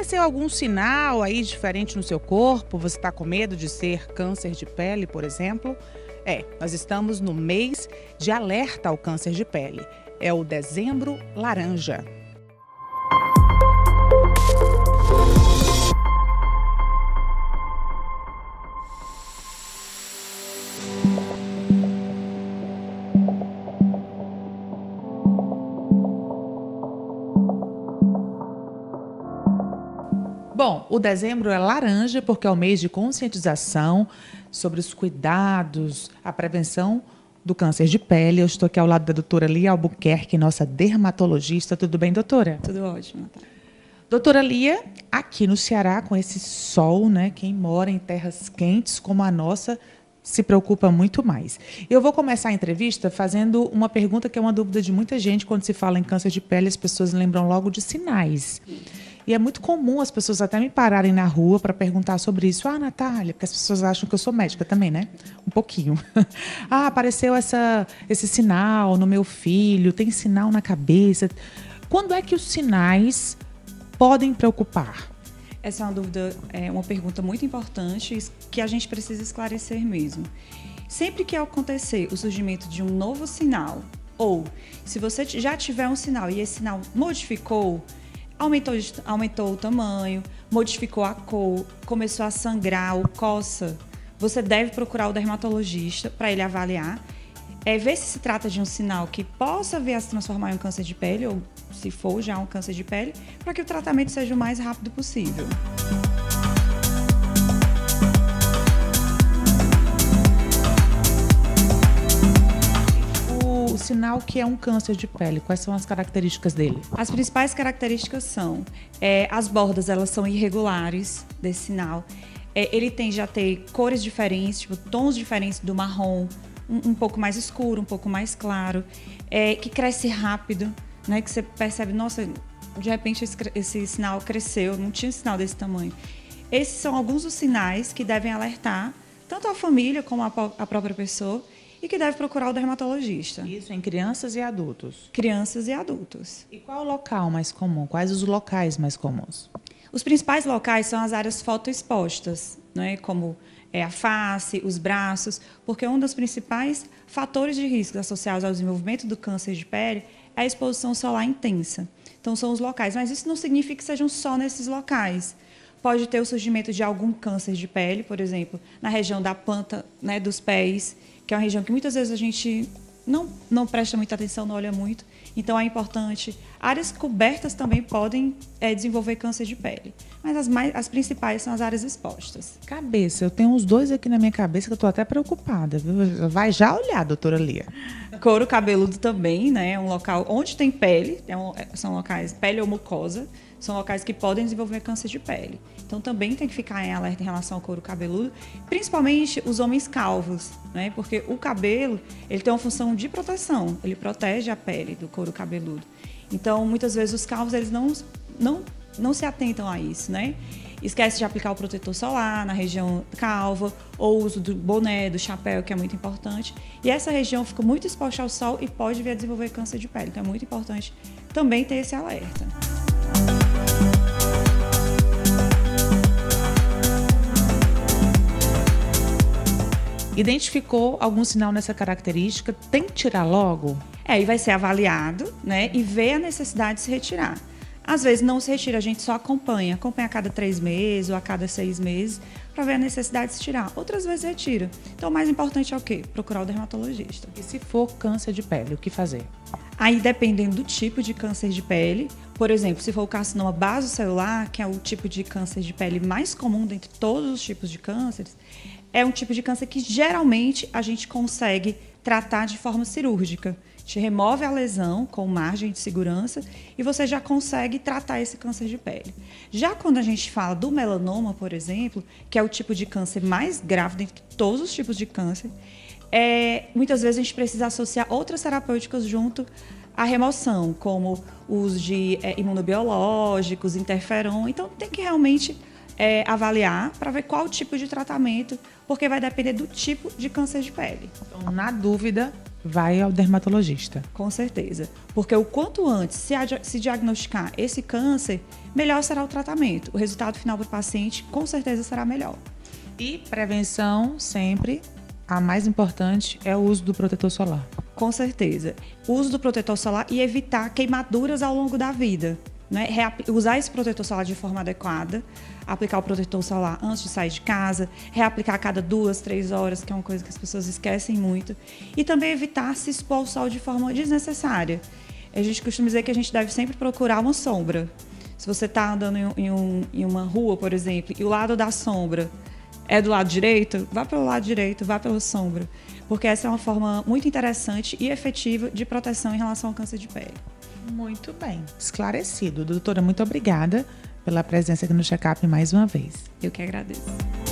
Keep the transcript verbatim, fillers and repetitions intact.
apareceu algum sinal aí diferente no seu corpo? Você está com medo de ser câncer de pele, por exemplo? É, nós estamos no mês de alerta ao câncer de pele. É o Dezembro Laranja. Bom, o dezembro é laranja porque é o mês de conscientização sobre os cuidados, a prevenção do câncer de pele. Eu estou aqui ao lado da doutora Lia Albuquerque, nossa dermatologista. Tudo bem, doutora? Tudo ótimo. Tá. Doutora Lia, aqui no Ceará, com esse sol, né, quem mora em terras quentes como a nossa se preocupa muito mais. Eu vou começar a entrevista fazendo uma pergunta que é uma dúvida de muita gente. Quando se fala em câncer de pele, as pessoas lembram logo de sinais. E é muito comum as pessoas até me pararem na rua para perguntar sobre isso. Ah, Natália, porque as pessoas acham que eu sou médica também, né? Um pouquinho. Ah, apareceu essa, esse sinal no meu filho, tem sinal na cabeça. Quando é que os sinais podem preocupar? Essa é uma dúvida, é uma pergunta muito importante que a gente precisa esclarecer mesmo. Sempre que acontecer o surgimento de um novo sinal, ou se você já tiver um sinal e esse sinal modificou, Aumentou, aumentou o tamanho, modificou a cor, começou a sangrar ou coça, você deve procurar o dermatologista para ele avaliar, é, ver se se trata de um sinal que possa vir a se transformar em um câncer de pele, ou se for já um câncer de pele, para que o tratamento seja o mais rápido possível. O sinal que é um câncer de pele, quais são as características dele? As principais características são é, as bordas, elas são irregulares desse sinal. É, ele tende a ter cores diferentes, tipo tons diferentes do marrom, um, um pouco mais escuro, um pouco mais claro, é, que cresce rápido, né? Que você percebe, nossa, de repente esse, esse sinal cresceu, não tinha sinal desse tamanho. Esses são alguns dos sinais que devem alertar tanto a família como a, a própria pessoa, e que deve procurar o dermatologista. Isso em crianças e adultos? Crianças e adultos. E qual o local mais comum? Quais os locais mais comuns? Os principais locais são as áreas fotoexpostas, né? Como é, a face, os braços, porque um dos principais fatores de risco associados ao desenvolvimento do câncer de pele é a exposição solar intensa. Então, são os locais, mas isso não significa que sejam só nesses locais. Pode ter o surgimento de algum câncer de pele, por exemplo, na região da planta, né, dos pés, que é uma região que muitas vezes a gente não, não presta muita atenção, não olha muito. Então, é importante. Áreas cobertas também podem é, desenvolver câncer de pele. Mas as, mais, as principais são as áreas expostas. Cabeça. Eu tenho uns dois aqui na minha cabeça que eu estou até preocupada. Viu? Vai já olhar, doutora Lia. Couro cabeludo também, né? É um local onde tem pele. É um, são locais, pele ou mucosa. São locais que podem desenvolver câncer de pele. Então, também tem que ficar em alerta em relação ao couro cabeludo, principalmente os homens calvos, né? Porque o cabelo, ele tem uma função de proteção, ele protege a pele do couro cabeludo. Então, muitas vezes os calvos, eles não, não, não se atentam a isso, né? Esquece de aplicar o protetor solar na região calva, ou o uso do boné, do chapéu, que é muito importante. E essa região fica muito exposta ao sol e pode vir a desenvolver câncer de pele. Então, é muito importante também ter esse alerta. Identificou algum sinal nessa característica, tem que tirar logo? É, e vai ser avaliado, né, e ver a necessidade de se retirar. Às vezes não se retira, a gente só acompanha, acompanha a cada três meses ou a cada seis meses para ver a necessidade de se tirar. Outras vezes retira. Então, o mais importante é o quê? Procurar o dermatologista. E se for câncer de pele, o que fazer? Aí, dependendo do tipo de câncer de pele, por exemplo, se for o carcinoma basocelular, que é o tipo de câncer de pele mais comum dentre todos os tipos de cânceres, é um tipo de câncer que geralmente a gente consegue tratar de forma cirúrgica. A gente remove a lesão com margem de segurança e você já consegue tratar esse câncer de pele. Já quando a gente fala do melanoma, por exemplo, que é o tipo de câncer mais grave dentre todos os tipos de câncer, é, muitas vezes a gente precisa associar outras terapêuticas junto à remoção, como o uso de é, imunobiológicos, interferon. Então, tem que realmente é, avaliar para ver qual tipo de tratamento, porque vai depender do tipo de câncer de pele. Então, na dúvida, vai ao dermatologista. Com certeza. Porque o quanto antes se, se diagnosticar esse câncer, melhor será o tratamento. O resultado final para o paciente, com certeza, será melhor. E prevenção, sempre, a mais importante é o uso do protetor solar. Com certeza. O uso do protetor solar e evitar queimaduras ao longo da vida. Né? Usar esse protetor solar de forma adequada, aplicar o protetor solar antes de sair de casa, reaplicar a cada duas, três horas, que é uma coisa que as pessoas esquecem muito, e também evitar se expor ao sol de forma desnecessária. A gente costuma dizer que a gente deve sempre procurar uma sombra. Se você está andando em, em, um, em uma rua, por exemplo, e o lado da sombra é do lado direito, vá pelo lado direito, vá pela sombra, porque essa é uma forma muito interessante e efetiva de proteção em relação ao câncer de pele. Muito bem, esclarecido. Doutora, muito obrigada pela presença aqui no Check-up mais uma vez. Eu que agradeço.